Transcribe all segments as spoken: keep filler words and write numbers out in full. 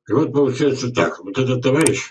И вот получается так. Вот этот товарищ,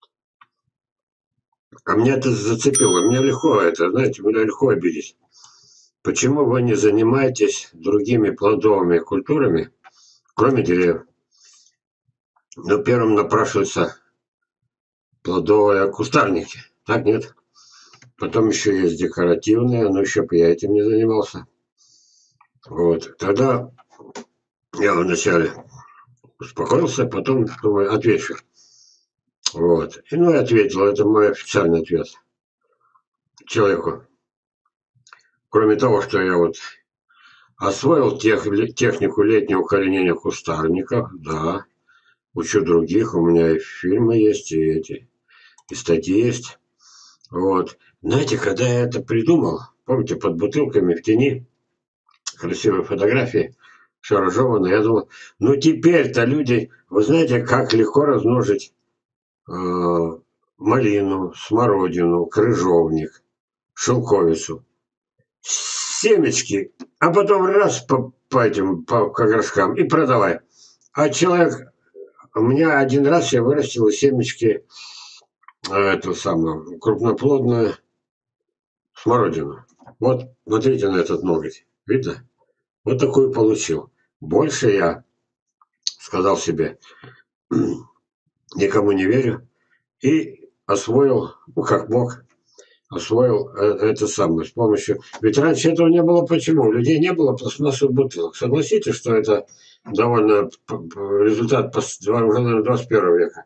а меня это зацепило. Мне легко это, знаете, меня легко обидеть. Почему вы не занимаетесь другими плодовыми культурами, кроме деревьев? Ну, первым напрашиваются плодовые кустарники. Так нет? Потом еще есть декоративные, но еще бы я этим не занимался. Вот. Тогда я вначале успокоился, потом думаю, отвечу. Вот. И ну, я ответил, это мой официальный ответ человеку. Кроме того, что я вот освоил тех, технику летнего укоренения кустарников, да. Учу других, у меня и фильмы есть, и эти, и статьи есть. Вот. Знаете, когда я это придумал, помните, под бутылками в тени, красивые фотографии, все разжевано, я думал, ну теперь-то люди, вы знаете, как легко размножить э, малину, смородину, крыжовник, шелковицу. Семечки, а потом раз по, по этим, по горшкам и продавай. А человек, у меня один раз я вырастил семечки, эту самую, крупноплодную смородину. Вот, смотрите на этот ноготь. Видно? Вот такую получил. Больше я сказал себе, никому не верю. И освоил, ну как мог, освоил это самое с помощью. Ведь раньше этого не было почему? У людей не было пластмассовых бутылок. Согласитесь, что это довольно результат уже, наверное, двадцать первого века.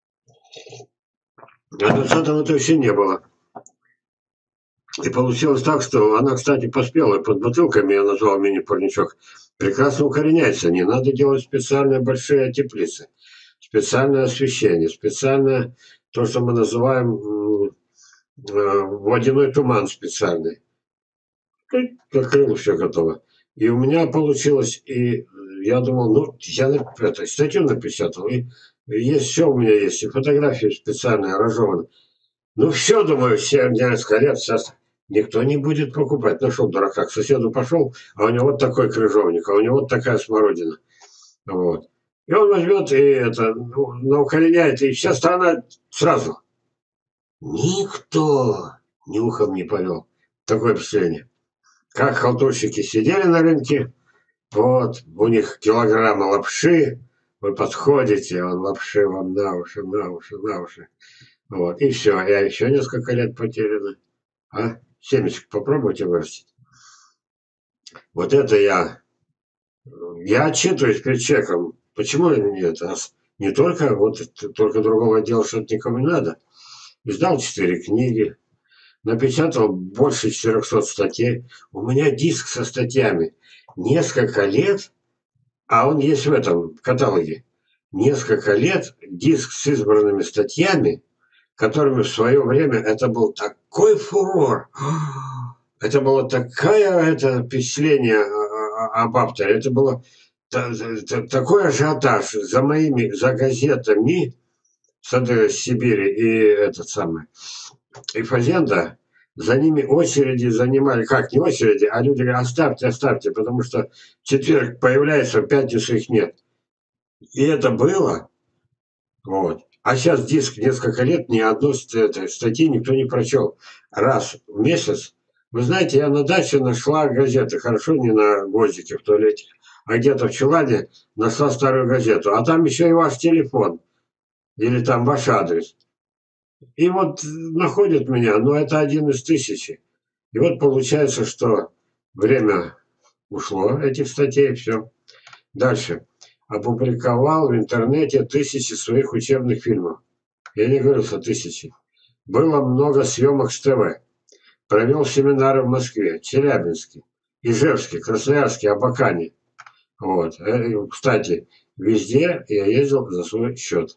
А в двадцатом это вообще не было. И получилось так, что она, кстати, поспела под бутылками, я назвал мини-парничок, прекрасно укореняется. Не надо делать специальные большие теплицы, специальное освещение, специальное, то, что мы называем э, водяной туман специальный. Закрыл, все готово. И у меня получилось, и я думал, ну, я это, статью напечатал, и есть все у меня есть, и фотографии специальные, разжеваны. Ну, все, думаю, все несколько лет сейчас никто не будет покупать. Нашел дурака, к соседу пошел, а у него вот такой крыжовник, а у него вот такая смородина. Вот. И он возьмет и это, ну, наукореняет, и вся страна сразу. Никто ни ухом не повел. Такое впечатление. Как халтурщики сидели на рынке, вот, у них килограммы лапши, вы подходите, он лапши вам на уши, на уши, на уши. Вот, и все, я еще несколько лет потеряно. А? Семечек попробуйте вырастить. Вот это я. Я отчитываюсь перед человеком. Почему нет? Не только, вот только другого дела что-то никому не надо. Издал четыре книги, напечатал больше четырехсот статей. У меня диск со статьями. Несколько лет, а он есть в этом каталоге. Несколько лет диск с избранными статьями, которыми в свое время это был такой фурор. Это было такое это впечатление об авторе. Это было такой ажиотаж за моими, за газетами Сады Сибири и этот самый, и Фазенда. За ними очереди занимали, как не очереди, а люди говорят, оставьте, оставьте, потому что в четверг появляется, в пятницу их нет. И это было. Вот. А сейчас диск несколько лет, ни одной статьи никто не прочел. Раз в месяц. Вы знаете, я на даче нашла газеты, хорошо, не на гвоздике в туалете, а где-то в чулане нашла старую газету. А там еще и ваш телефон. Или там ваш адрес. И вот находят меня, но это один из тысячи. И вот получается, что время ушло, этих статей, все. Дальше. Опубликовал в интернете тысячи своих учебных фильмов. Я не говорю, что тысячи. Было много съемок с ТВ. Провел семинары в Москве, Челябинске, Ижевске, Красноярске, Абакане. Вот. Кстати, везде я ездил за свой счет.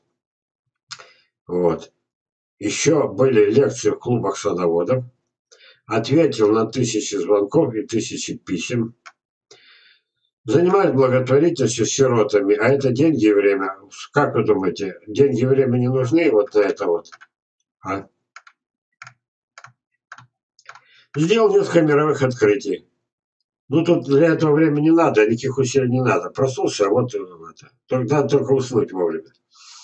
Вот. Еще были лекции в клубах садоводов. Ответил на тысячи звонков и тысячи писем. Занимаюсь благотворительностью с сиротами, а это деньги и время. Как вы думаете, деньги и время не нужны вот на это вот? А? Сделал несколько мировых открытий. Ну, тут для этого времени не надо, никаких усилий не надо. Проснулся, вот это. Только, надо только уснуть вовремя.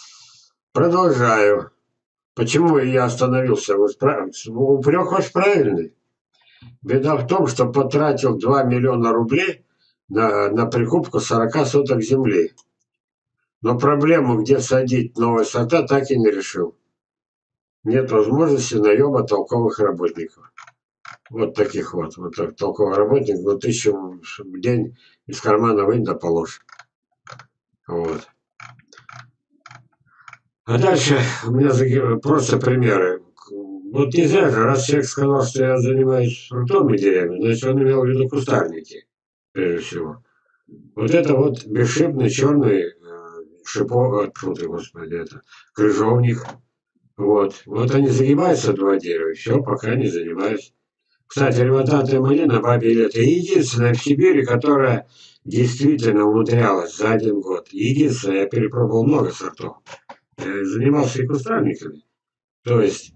Продолжаю. Почему я остановился? Упрек ваш правильный. Беда в том, что потратил два миллиона рублей на, на прикупку сорока соток земли. Но проблему, где садить новые сорта, так и не решил. Нет возможности наема толковых работников. Вот таких вот. Вот так, толковый работник, вот тысячу в день из кармана вынь да положь. Вот. А дальше у меня просто примеры. Вот нельзя же, раз человек сказал, что я занимаюсь фруктовыми деревьями, значит, он имел в виду кустарники, прежде всего. Вот это вот бесшипный черный шиповник, фу ты, господи, это крыжовник. Вот. Вот они загибаются, два дерева, все, пока не занимаюсь. Кстати, ремонтантная малина бабе лето единственная в Сибири, которая действительно умудрялась за один год. Единственное, я перепробовал много сортов. Я занимался и кустарниками. То есть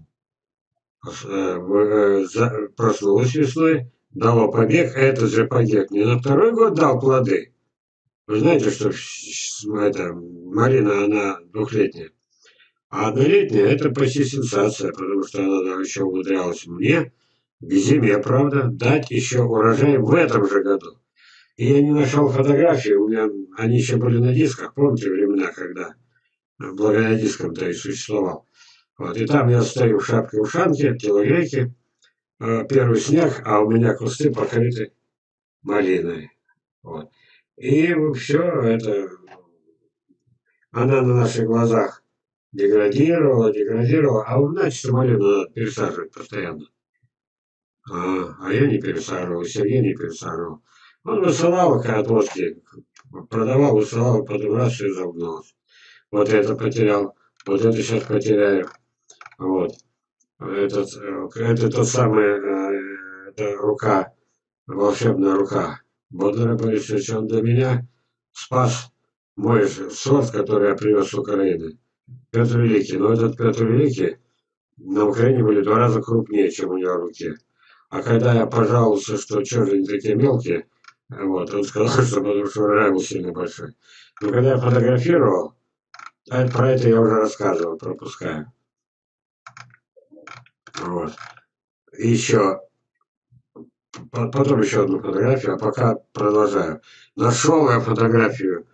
проснулась весной, дало побег, а этот же побег мне на второй год дал плоды. Вы знаете, что это, малина, она двухлетняя. А однолетняя – это почти сенсация, потому что она еще умудрялась мне, к зиме, правда, дать еще урожай в этом же году. И я не нашел фотографии, у меня они еще были на дисках, помните времена, когда благодаря дискам-то и существовал. Вот, и там я стою в шапке-ушанке, телогрейке, первый снег, а у меня кусты покрыты малиной. Вот. И все это, она на наших глазах деградировала, деградировала, а у нас малину надо пересаживать постоянно. А, а я не пересаживал, Сергей не пересаживал. Он высылал от водки, продавал, высылал, потом раз все загнулось. Вот это потерял, вот это сейчас потеряю. Вот. Этот, это тот самый, это рука, волшебная рука Бодлера Борисовича. Он для меня спас мой сорт, который я привез с Украины. Петр Великий. Но этот Петр Великий на Украине были в два раза крупнее, чем у него в руке. А когда я пожаловался, что что же они такие мелкие, вот, он сказал, что потому что урожай был сильно большой. Но когда я фотографировал, про это я уже рассказывал, пропускаю. Вот. И еще, потом еще одну фотографию, а пока продолжаю. Нашел я фотографию,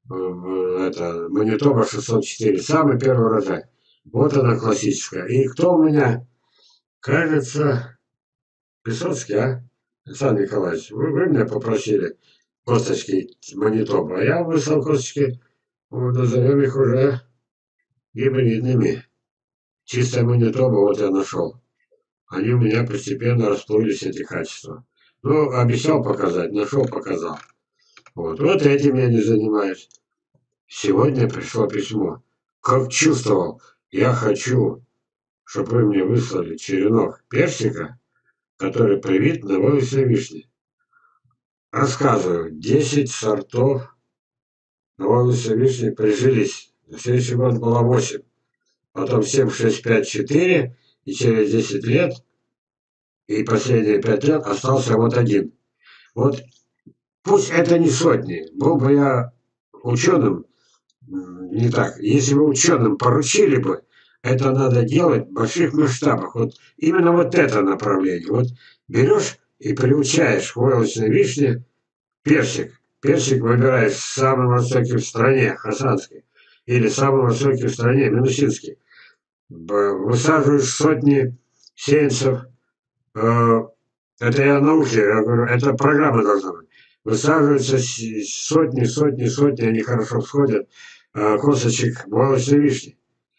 это, Манитоба шестьсот четыре, самый первый урожай. Вот она классическая. И кто у меня, кажется, Песоцкий, а? Александр Николаевич, вы, вы меня попросили косточки Манитоба, а я выслал косточки, вот, назовем их уже гибридными. Чистая Манитоба, вот я нашел. Они у меня постепенно расплылись, эти качества. Ну, обещал показать, нашел, показал. Вот, вот этим я не занимаюсь. Сегодня пришло письмо. Как чувствовал, я хочу, чтобы вы мне выслали черенок персика, который привит на вылезной вишне. Рассказываю, десять сортов на вылезной вишне прижились. На следующий год было восемь. Потом семь, шесть, пять, четыре. И через десять лет, и последние пять лет остался вот один. Вот пусть это не сотни. Был бы я ученым, не так. Если бы ученым поручили бы, это надо делать в больших масштабах. Вот именно вот это направление. Вот берешь и приучаешь к войлочной вишне персик. Персик выбираешь самым высоким в стране, хасанский, или самым высоким в стране, минусинский. Высаживаешь сотни сеянцев. Это я науке, я говорю, это программа должна быть. Высаживаются сотни, сотни, сотни, они хорошо всходят, косточек войлочной вишни.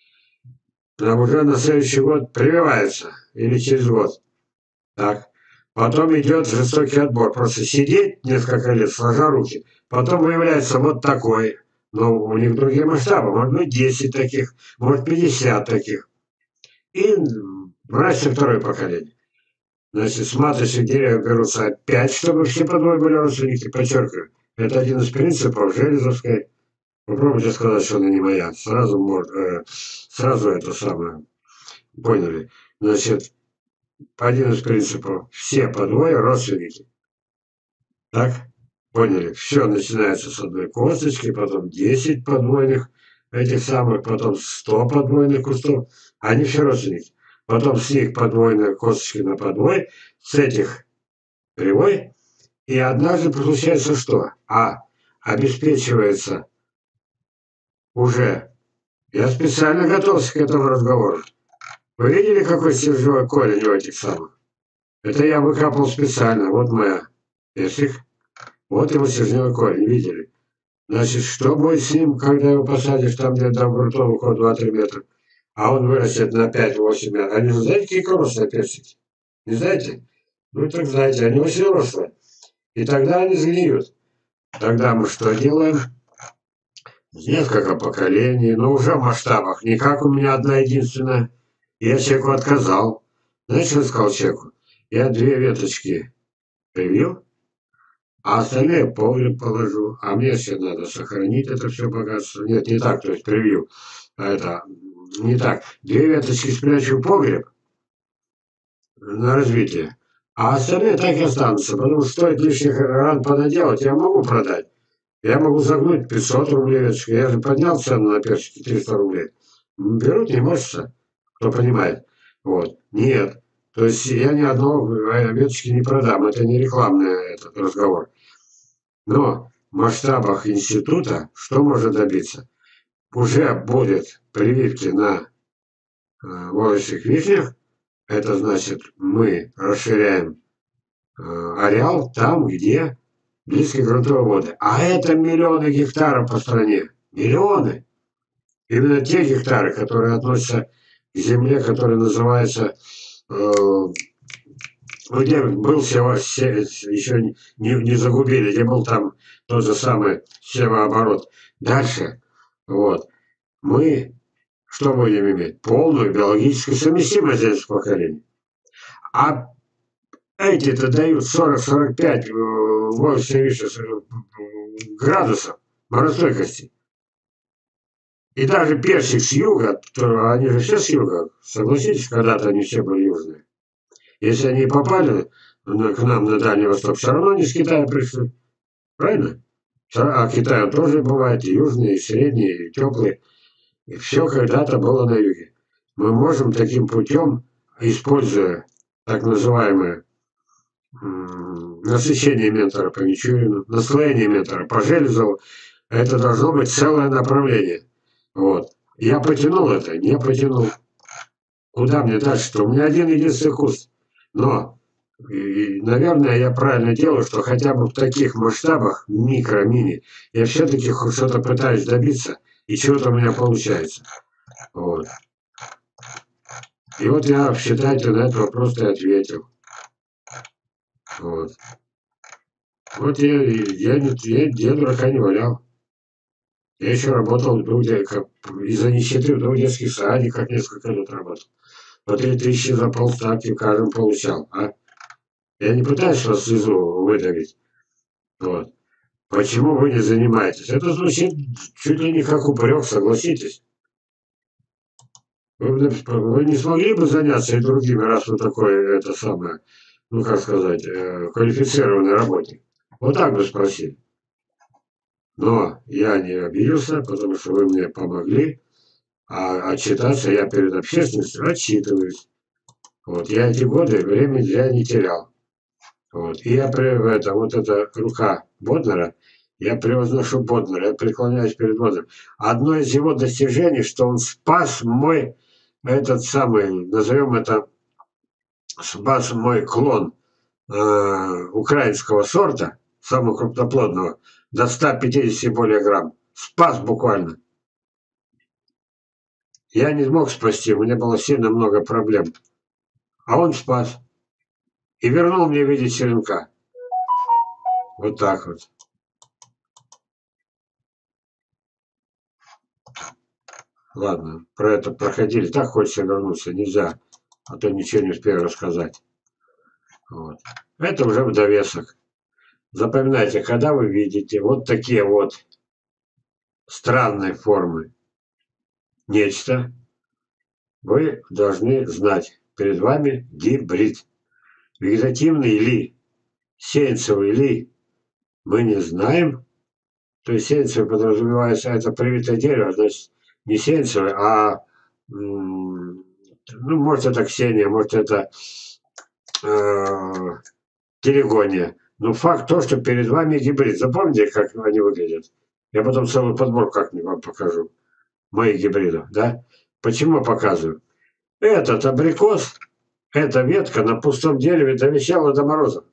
А уже на следующий год прививается, или через год. Так. Потом идет жестокий отбор. Просто сидеть несколько лет, сложа руки. Потом выявляется вот такой. Но у них другие масштабы. Может быть десять таких, может пятьдесят таких. И вырастет второе поколение. Значит, с маточных деревьев берутся опять, чтобы все подвое были родственники. Подчеркиваю, это один из принципов Железовской. Попробуйте сказать, что она не моя. Сразу, может, э, сразу это самое. Поняли? Значит, один из принципов. Все подвое родственники. Так? Поняли? Все начинается с одной косточки, потом десять подвойных этих самых, потом сто подвойных кустов, они все родственники. Потом с них подвойные косточки на подвой, с этих привой, и однажды получается что? А, обеспечивается уже. Я специально готовился к этому разговору. Вы видели, какой стержневой корень у этих самых? Это я выкапывал специально. Вот моя персик. Вот его стержневой корень. Видели? Значит, что будет с ним, когда его посадишь там где-то до грунтовых ухода два-три метра? А он вырастет на пять-восемь метров. Они же знаете, какие коронные персики? Не знаете? Ну так знаете, они очень рослые. И тогда они сгниют. Тогда мы что делаем? Несколько поколений, но уже в масштабах. Не как у меня одна единственная. Я человеку отказал. Знаешь, что я сказал человеку? Я две веточки привил, а остальные в погреб положу. А мне все надо сохранить это все богатство. Нет, не так, то есть привил. Это не так. Две веточки спрячу в погреб на развитие. А остальные так и останутся, потому что стоит лишних ран понаделать, я могу продать. Я могу загнуть пятьсот рублей веточки. Я же поднял цену на персики триста рублей. Берут, не мочится, кто понимает. Вот. Нет. То есть я ни одной веточки не продам. Это не рекламный этот разговор. Но в масштабах института что может добиться? Уже будет прививки на э, волосяных вишнях. Это значит, мы расширяем э, ареал там, где близкие грунтовые воды. А это миллионы гектаров по стране. Миллионы. Именно те гектары, которые относятся к земле, которая называется, э, где был сево, се, еще не, не загубили, где был там тот же самый севооборот. Дальше, вот, мы что будем иметь? Полную биологическую совместимость здесь поколений. А эти-то дают сорок-сорок пять больше градусов морозостойкости. И даже персик с юга, то они же все с юга, согласитесь, когда-то они все были южные. Если они попали на, к нам на Дальний Восток, все равно они с Китая пришли. Правильно? А Китай тоже бывает и южный, и средний, и теплый. И все когда-то было на юге. Мы можем таким путем, используя так называемое насыщение ментора по Мичурину, наслоение ментора по Железову, это должно быть целое направление. Вот. Я потянул это, не потянул. Куда мне дальше-то? У меня один единственный куст. Но, и, наверное, я правильно делаю, что хотя бы в таких масштабах, микро-мини, я все-таки что-то пытаюсь добиться, и чего-то у меня получается. Вот. И вот я, считайте, на этот вопрос и ответил. Вот. Вот я, я, я, я, я дурака не валял. Я еще работал из-за нищеты в двух детских садиках несколько лет работал. По три тысячи за полставки каждым получал. А? Я не пытаюсь вас слезу выдавить. Вот. Почему вы не занимаетесь? Это звучит чуть ли не как упрек, согласитесь. Вы, вы не смогли бы заняться и другими, раз вы такой, это самое, ну как сказать, э, квалифицированный работник? Вот так бы спросили. Но я не обиделся, потому что вы мне помогли. А отчитаться я перед общественностью отчитываюсь. Вот, я эти годы времени я не терял. Вот, и я при это, вот эта рука Боднера, я превозношу Боднера, я преклоняюсь перед Боднером. Одно из его достижений, что он спас мой, этот самый, назовем это, спас мой клон э, украинского сорта, самого крупноплодного, до ста пятидесяти более грамм. Спас буквально. Я не смог спасти, у меня было сильно много проблем. А он спас. И вернул мне в виде черенка. Вот так вот. Ладно, про это проходили. Так хочется вернуться, нельзя. А то ничего не успею рассказать. Вот. Это уже в довесок. Запоминайте, когда вы видите вот такие вот странные формы нечто, вы должны знать, перед вами гибрид. Вегетативный ли, сеянцевый ли, мы не знаем. То есть сеянцевый подразумевается, это привитое дерево, значит, не Сеянцевой, а, ну, может, это Ксения, может, это э, Телегония. Но факт то, что перед вами гибрид. Запомните, как они выглядят? Я потом целую подборку как-нибудь вам покажу. Моих гибридов, да? Почему показываю? Этот абрикос, эта ветка на пустом дереве довисела до мороза.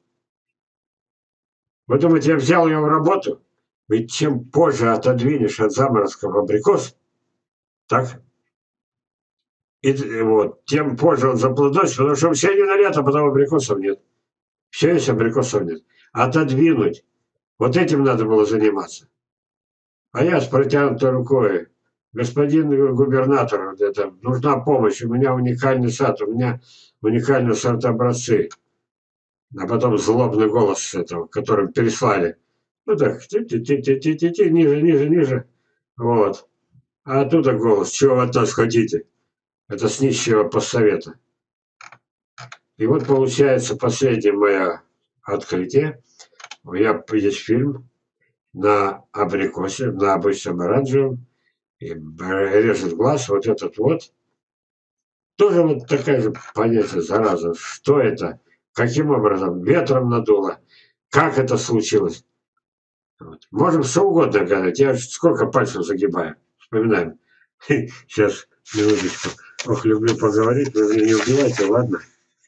Вы думаете, я взял ее в работу? Ведь чем позже отодвинешь от заморозков абрикос, так, и вот, тем позже он заплодоносит, потому что все не на лето, потом абрикосов нет. Все есть, абрикосов нет. Отодвинуть. Вот этим надо было заниматься. А я с протянутой рукой. Господин губернатор, это, нужна помощь, у меня уникальный сад, у меня уникальные сорт-образцы. А потом злобный голос этого, которым переслали. Ну так, ти-ти-ти-ти-ти-ти, ниже, ниже, ниже. Вот. А оттуда голос, чего вы от нас хотите? Это с нищего постсовета. И вот получается последнее мое открытие. Я, есть фильм на абрикосе, на обычном оранжевом, и режет глаз, вот этот вот. Тоже вот такая же понятие, зараза. Что это? Каким образом? Ветром надуло? Как это случилось? Вот. Можем что угодно гадать. Я сколько пальцев загибаю. Вспоминаем. Сейчас, минуточку. Ох, люблю поговорить, вы меня не убивайте, ладно?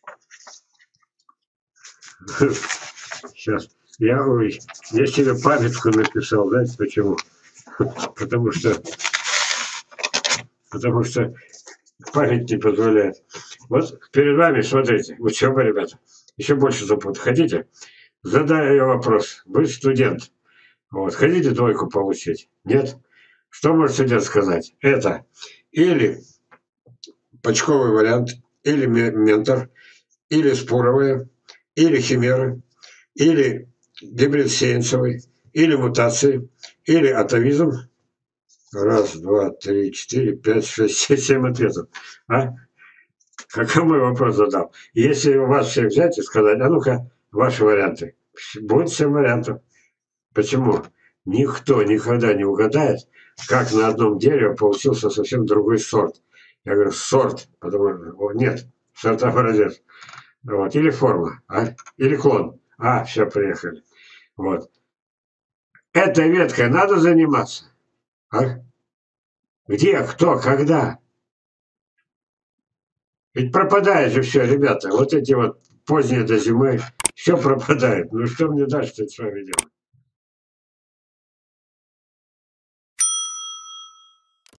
Сейчас. Я, ой, я себе памятку написал, знаете почему? Потому что, потому что память не позволяет. Вот перед вами, смотрите, учеба, ребята. Еще больше запут. Хотите? Задаю вопрос. Вы студент. Вот. Хотите двойку получить? Нет? Что может студент сказать? Это или почковый вариант, или ментор, или споровые, или химеры, или гибрид сеянцевый, или мутации, или атовизм. Раз, два, три, четыре, пять, шесть, семь, семь ответов. А? Какой мой вопрос задал? Если у вас всех взять и сказать, а ну-ка, ваши варианты. Будет семь вариантов. Почему? Никто никогда не угадает, как на одном дереве получился совсем другой сорт. Я говорю, сорт, потому что нет, сорт-образец. Вот. Или форма, а? Или клон. А, все, приехали. Вот. Этой веткой надо заниматься. А? Где, кто, когда? Ведь пропадает же все, ребята. Вот эти вот поздние до зимы, все пропадает. Ну что мне дальше-то с вами делать?